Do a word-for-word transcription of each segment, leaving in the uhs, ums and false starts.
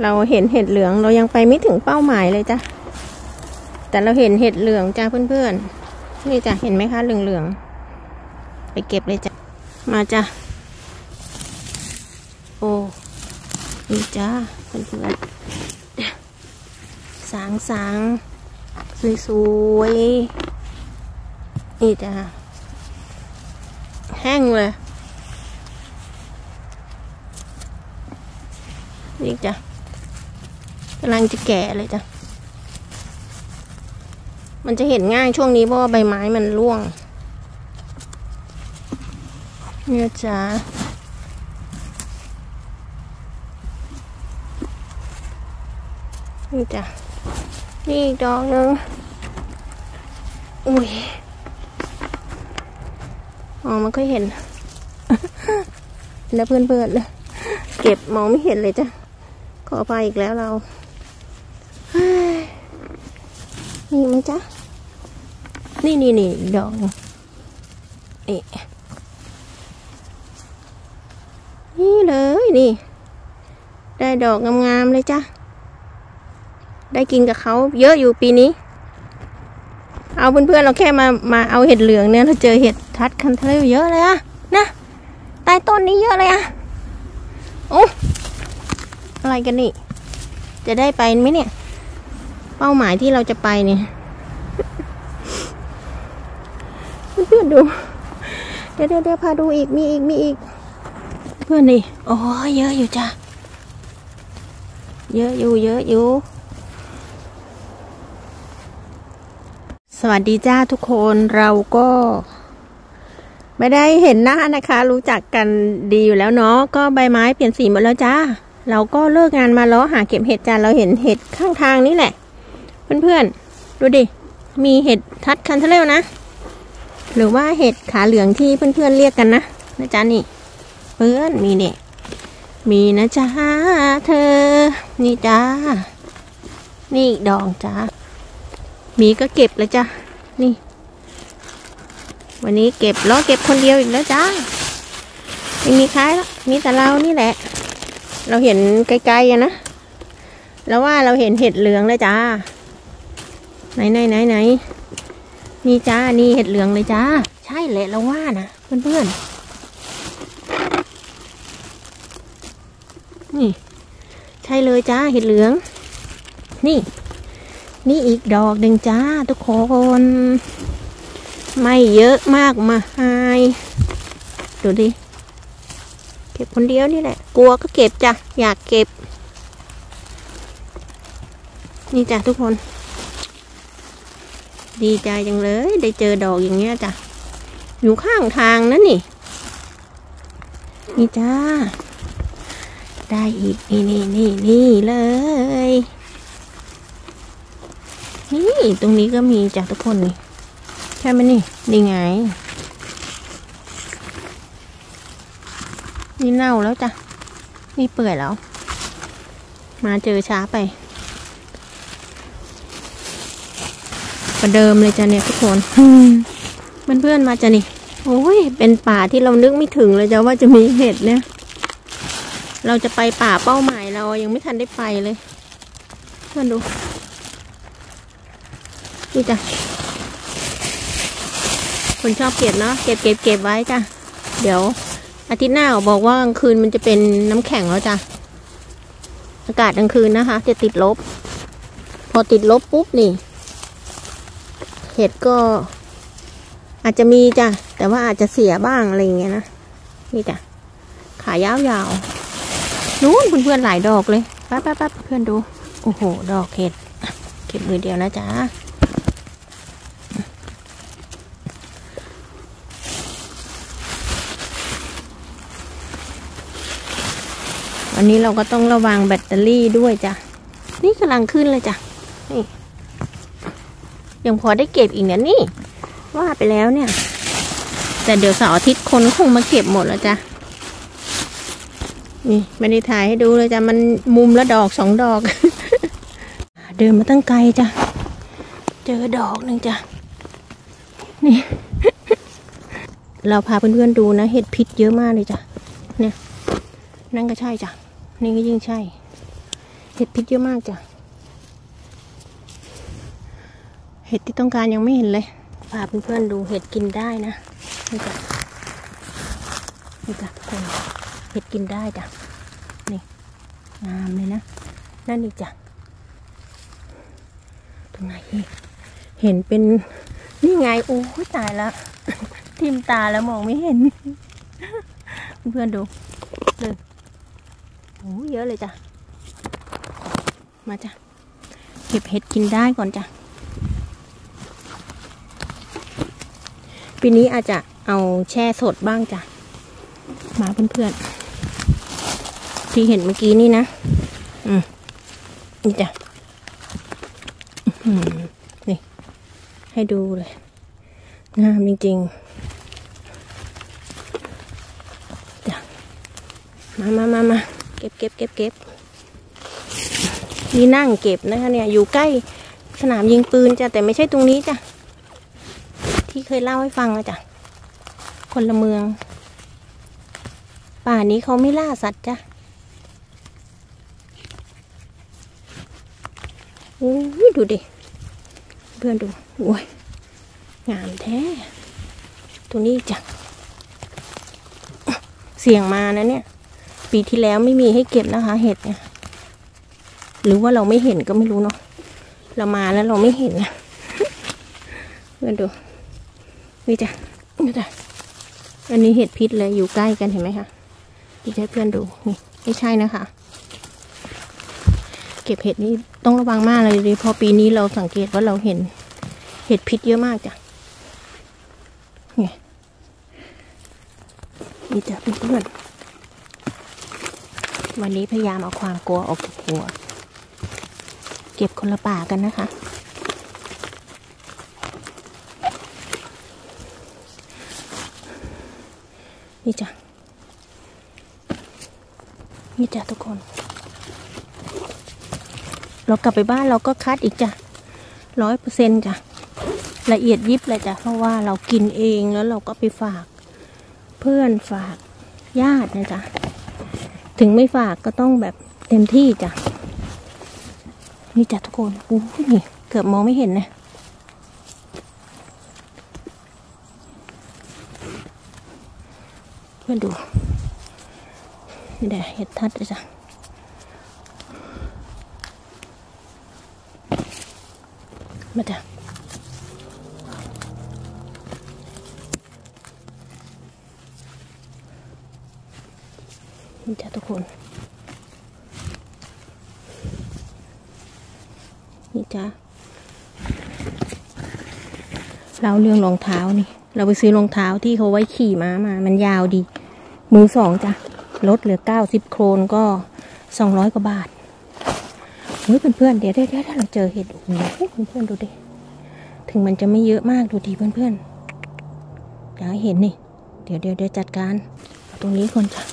เราเห็นเห็ดเหลืองเรายังไปไม่ถึงเป้าหมายเลยจ้ะแต่เราเห็นเห็ดเหลืองจ้าเพื่อนๆนี่จ้ะเห็นไหมคะเหลืองๆไปเก็บเลยจ้ะมาจ้ะโอ้นี่จ้าเพื่อนๆสางสางสวยๆนี่จ้ะแห้งเลยนี่จ้ะกำลังจะแก่เลยจ้ะมันจะเห็นง่ายช่วงนี้เพราะว่าใบไม้มันร่วงเนี่ยจ้ะนี่จ้ะนี่อีกดอกนึงอุ้ยอ๋อมันก็เห็น แล้วเพื่อนๆเลยเก็บมองไม่เห็นเลยจ้ะขอไปอีกแล้วเรานี่ไหมจ๊ะนี่นี่นี่ดอกนี่นี่เลยนี่ได้ดอกงามๆเลยจ้ะได้กินกับเขาเยอะอยู่ปีนี้เอาเพื่อนๆเราแค่มามาเอาเห็ดเหลืองเนี่ยเราเจอเห็ดทัดคันทะเลเยอะเลยอะนะใต้ต้นนี้เยอะเลยอะโอ้อะไรกันนี่จะได้ไปไหมเนี่ยเป้าหมายที่เราจะไปเนี่ยเพื่อนๆดูเดี๋ยวเดี๋ยวพาดูอีกมีอีกมีอีกเพื่อนดิโอ้เยอะอยู่จ้ะเยอะอยู่เยอะอยู่สวัสดีจ้าทุกคนเราก็ไม่ได้เห็นหน้านะคะรู้จักกันดีอยู่แล้วเนาะก็ใบไม้เปลี่ยนสีหมดแล้วจ้าเราก็เลิกงานมาแล้วหาเก็บเห็ดจ้าเราเห็นเห็ดข้างทางนี่แหละเพื่อนๆดูดิมีเห็ดทัดคันทะเลนะหรือว่าเห็ดขาเหลืองที่เพื่อนๆเรียกกันนะนะจ๊ะนี่เพื่อนมีเนี่ยมีนะจ้าเธอนี่จ้านี่ดอกจ้ามีก็เก็บเลยจ้ะนี่วันนี้เก็บล้อเก็บคนเดียวอีกแล้วจ้าไม่มีใครแล้วมีแต่เรานี่แหละเราเห็นไกลๆอะนะแล้วว่าเราเห็นเห็ดเหลืองเลยจ้าไหนไหนไหนไหนนี่จ้านี่เห็ดเหลืองเลยจ้าใช่แหละเราว่านะเพื่อนๆนี่ใช่เลยจ้าเห็ดเหลืองนี่นี่อีกดอกหนึ่งจ้าทุกคนไม่เยอะมากมายดูดิเก็บคนเดียวนี่แหละกลัวก็เก็บจ้ะอยากเก็บนี่จ้ะทุกคนดีใจจังเลยได้เจอดอกอย่างเงี้ยจ้ะอยู่ข้างทางนั่นนี่นี่จ้าได้อีกนี่นี่นี่นี่เลยนี่ตรงนี้ก็มีจ้ะทุกคนนี่ใช่ไหมนี่นี่ไงนี่เน่าแล้วจ้ะนี่เปื่อยแล้วมาเจอช้าไปประเดิมเลยจ้ะเนี่ยทุกคนเพื่อนๆมาจ้ะนี่โอ้ยเป็นป่าที่เรานึกไม่ถึงเลยจ้ะว่าจะมีเห็ดเนี่ยเราจะไปป่าเป้าหมายเรายังไม่ทันได้ไปเลยเพื่อนดูนี่จ้ะคนชอบเก็บเนาะเก็บเก็บเก็บไว้จ้ะเดี๋ยวอาทิตย์หน้าบอกว่ากลางคืนมันจะเป็นน้ำแข็งแล้วจ้ะอากาศกลางคืนนะคะจะติดลบพอติดลบปุ๊บนี่เห็ดก็อาจจะมีจ้ะแต่ว่าอาจจะเสียบ้างอะไรอย่างเงี้ยนะนี่จ้ะขายาวๆนู้นเพื่อนๆหลายดอกเลยแป๊บแป๊บแป๊บเพื่อนดูโอ้โหดอกเห็ดเก็บมือเดียวนะจ๊ะวันนี้เราก็ต้องระวังแบตเตอรี่ด้วยจ้ะนี่กำลังขึ้นเลยจ้ะนี่ยังพอได้เก็บอีกเนี่ยนี่ว่าไปแล้วเนี่ยแต่เดี๋ยวเสาร์อาทิตย์คนคงมาเก็บหมดแล้วจ้ะนี่ไม่ได้ถ่ายให้ดูเลยจ้ะมันมุมละดอกสองดอก เดินมาตั้งไกลจ้ะเจอดอกหนึ่งจ้ะนี่ เราพาเพื่อนๆดูนะเห็ดพิษเยอะมากเลยจ้ะเนี่ยนั่นก็ใช่จ้ะนี่ก็ยิ่งใช่เห็ดพิษเยอะมากจ้ะเห็ดที่ต้องการยังไม่เห็นเลยพาเพื่อนๆดูเห็ดกินได้นะนี่จ้ะนี่จ้ะทุกคนเห็ดกินได้จ้ะนี่งามเลยนะนั่นนี่จ้ะตรงไหนอีกเห็นเป็นนี่ไงโอ้ยตายแล้วทิ่มตาแล้วมองไม่เห็นเพื่อนๆดูเลยโอ้เยอะเลยจ้ะมาจ้ะเก็บเห็ดกินได้ก่อนจ้ะปีนี้อาจจะเอาแช่สดบ้างจ้ะมาเพื่อนๆที่เห็นเมื่อกี้นี่นะอืมนี่จ้ะนี่ให้ดูเลยงามจริงๆจ้ะมามามามาเก็บเก็บเก็บเก็บนี่นั่งเก็บนะคะเนี่ยอยู่ใกล้สนามยิงปืนจ้ะแต่ไม่ใช่ตรงนี้จ้ะที่เคยเล่าให้ฟังอะจ้ะคนละเมืองป่านี้เขาไม่ล่าสัตว์จ้ะโอ้ยดูดิเพื่อนดูโอ้ยงามแท้ตัวนี้จ้ะเสี่ยงมานะเนี่ยปีที่แล้วไม่มีให้เก็บนะคะเห็ดเนี่ยหรือว่าเราไม่เห็นก็ไม่รู้เนาะเรามาแล้วเราไม่เห็นนะเพื่อนดูนี่จ้ะนี่จ้ะอันนี้เห็ดพิษเลยอยู่ใกล้กันเห็นไหมคะที่ให้เพื่อนดูนี่ไม่ใช่นะคะเก็บเห็ดนี่ต้องระวังมากเลยดิพอปีนี้เราสังเกตว่าเราเห็นเห็ดพิษเยอะมากจ้ะนี่นี่จ้ะเพื่อนๆวันนี้พยายามเอาความกลัวออกจากหัวเก็บคนละป่ากันนะคะนี่จ้ะนี่จ้ะทุกคนเรากลับไปบ้านเราก็คัดอีกจ้ะร้อยเปอร์เซ็นต์จ้ะละเอียดยิบเลยจ้ะเพราะว่าเรากินเองแล้วเราก็ไปฝากเพื่อนฝากญาตินะจ้ะถึงไม่ฝากก็ต้องแบบเต็มที่จ้ะนี่จ้ะทุกคนอู้นี่เกือบมองไม่เห็นนะเพื่อนดูนี่แหละเห็ดทัดเลยจ้ะมาจ้ะนี่จ้ะทุกคนนี่จ้ะเราเรื่องรองเท้านี่เราไปซื้อรองเท้าที่เขาไว้ขี่ม้ามามันยาวดีมือสองจ้ะลดเหลือเก้าสิบโครนก็สองร้อยกว่าบาทเฮ้ยเพื่อนๆเดี๋ยวเดี๋ยวเดี๋ยวเราเจอเห็ดโอ้โหเพื่อนๆดูดิถึงมันจะไม่เยอะมากดูดีเพื่อนๆอยากให้เห็นนี่เดี๋ยวเดี๋ยวเดี๋ยวจัดการตรงนี้ก่อนจ้ะ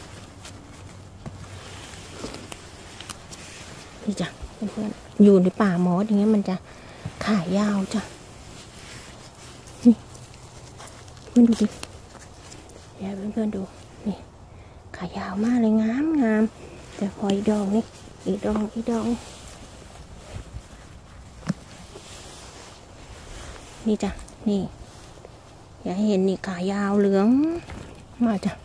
นี่จ้ะเพื่อนๆอยู่ในป่ามอสอย่างเงี้ยมันจะขายาวจ้ะนี่เพื่อนดูดิเดี๋ยวเพื่อนๆดูนี่ขายาวมากเลยงามงามแต่พออีกดอกนี่อีกดอกอีกดอกนี่จ้ะนี่อย่าเห็นนี่ขายาวเหลืองมาจ้ะ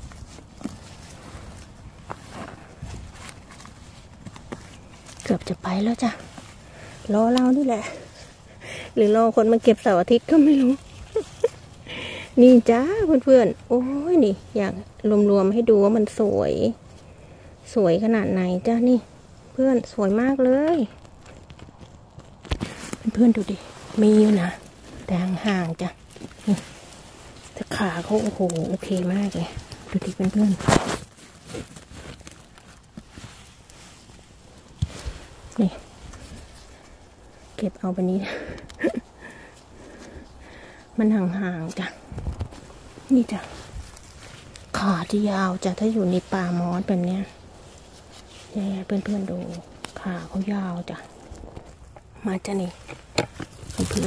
เกือบจะไปแล้วจ้ะรอเรานี่แหละหรือรอคนมาเก็บเสาร์อาทิตย์ก็ไม่รู้ นี่จ้าเพื่อนๆโอ้ยนี่อยากรวมๆให้ดูว่ามันสวยสวยขนาดไหนจ้านี่เพื่อนสวยมากเลยเพื่อนๆดูดิมีอยู่นะแต่ห่างๆจ้ะนี่แต่ขาเขาโอ้โหโอเคมากเลยดูดิเพื่อนๆนี่เก็บเอาไปนี้ มันห่างๆจ้ะนี่จ้ะขาที่ยาวจ้ะถ้าอยู่ในป่ามอสแบบเนี้ยนี่เพื่อนๆดูขาเขายาวจ้ะมาจ้ะนี่เพื่อน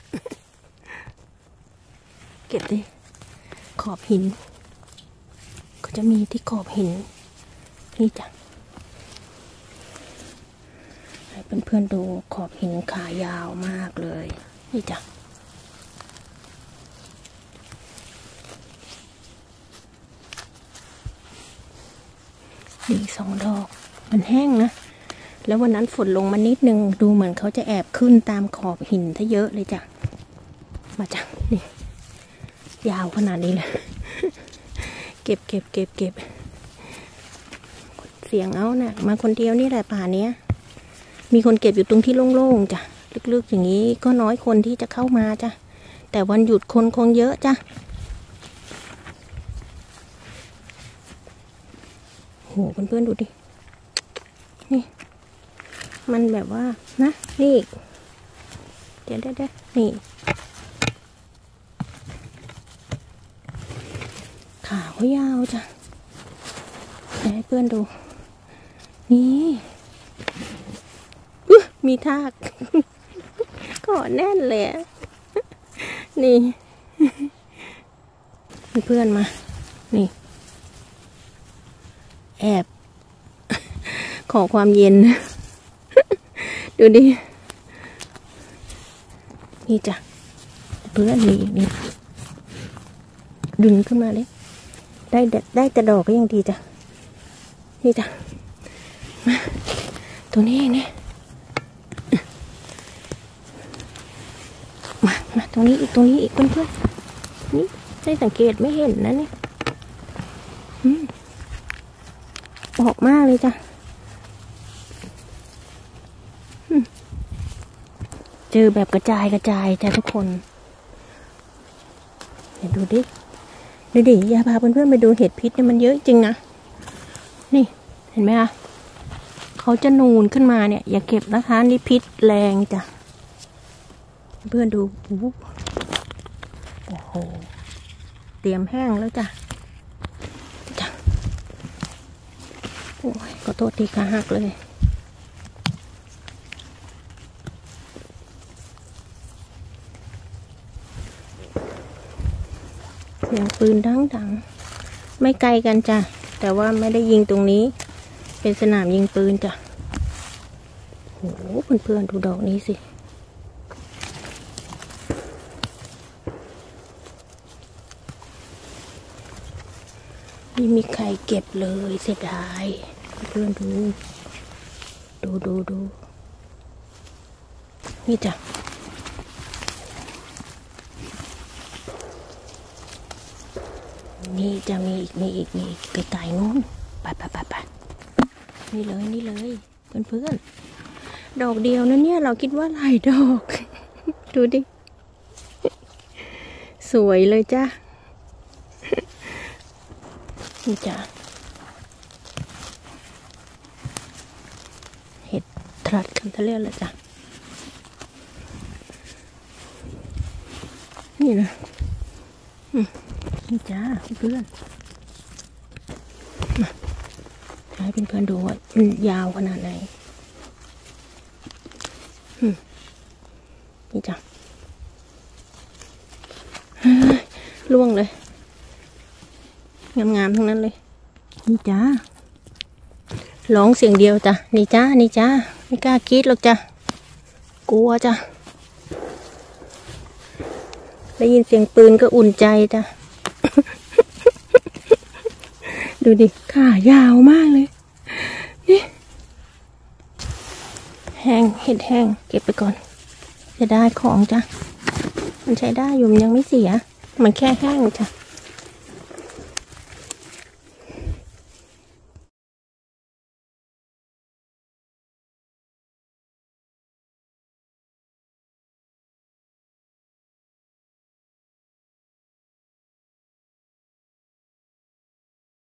ๆเก็บดิขอบหินก็จะมีที่ขอบหินนี่จ้ะเพื่อนๆดูขอบหินขายาวมากเลยนี่จ้ะดีสองดอกมันแห้งนะแล้ววันนั้นฝนลงมานิดนึงดูเหมือนเขาจะแอบขึ้นตามขอบหินซะเยอะเลยจ้ะมาจ้ะนี่ยาวขนาดนี้เลย เก็บเก็บเก็บเก็บเสียงเอานะมาคนเดียวนี่แหละป่าเนี้ยมีคนเก็บอยู่ตรงที่โล่งๆจ้ะลึกๆอย่างนี้ก็น้อยคนที่จะเข้ามาจ้ะแต่วันหยุดคนคงเยอะจ้ะโหเพื่อนๆดูดินี่มันแบบว่านะนี่เดี๋ยวได้ๆนี่ขาเขายาวจ้ะให้เพื่อนดูนี่มีทากก่อนแน่นเลยนี่เพื่อนมานี่แอบขอความเย็นดูดินี่จ้ะเพื่อนนี่นี่ดึงขึ้นมาเลยได้ได้แต่ดอกก็ยังดีจ้ะนี่จ้ะมาตัวนี้เนี่ยมามาตรงนี้อีกตรงนี้อีกเพื่อนๆนี่ได้สังเกตไม่เห็นนะเนี่ยออกมากเลยจ้ะเจอแบบกระจายกระจายจ้ะทุกคนเดี๋ยวดูดิดูดิอย่าพาเพื่อนๆไปดูเห็ดพิษเนี่ยมันเยอะจริงนะนี่เห็นไหมคะเขาจะนูนขึ้นมาเนี่ยอย่าเก็บนะคะนี่พิษแรงจ้ะเพื่อนดูโอ้โหเตรียมแห้งแล้วจ้ะจ้ะโอ้ยขอโทษทีขาหักเลยเสียงปืนดังๆไม่ไกลกันจ้ะแต่ว่าไม่ได้ยิงตรงนี้เป็นสนามยิงปืนจ้ะโหเพื่อนๆดูดอกนี้สิไม่มีใครเก็บเลยเสียดายเพื่อนดูดูดูดูนี่จ้ะนี่จะมีอีกมีอีกมีอีกไกลๆนู้นไปไปไปไปนี่เลยนี่เลยเพื่อนเพื่อนดอกเดียวนะเนี่ยเราคิดว่าหลายดอกดูดิสวยเลยจ้ะนี่จ้ะเห็ดทรัดคันทะเลเลยจ้ะนี่นะนี่จ้าเพื่อนมาให้เพื่อนๆดูว่ามันยาวขนาดไหนนี่จ้ะล่วงเลยงามๆทั้งนั้นเลยนี่จ้าร้องเสียงเดียวจ้ะนี่จ้านี่จ้าไม่กล้ากรี๊ดหรอกจ้ะกลัวจ้ะได้ยินเสียงปืนก็อุ่นใจจ้ะ ดูดิขายาวมากเลยนี่แห้งเห็ดแห้งเก็บไปก่อนจะได้ของจ้ะมันใช้ได้อยู่มันยังไม่เสียมันแค่แห้งจ้ะ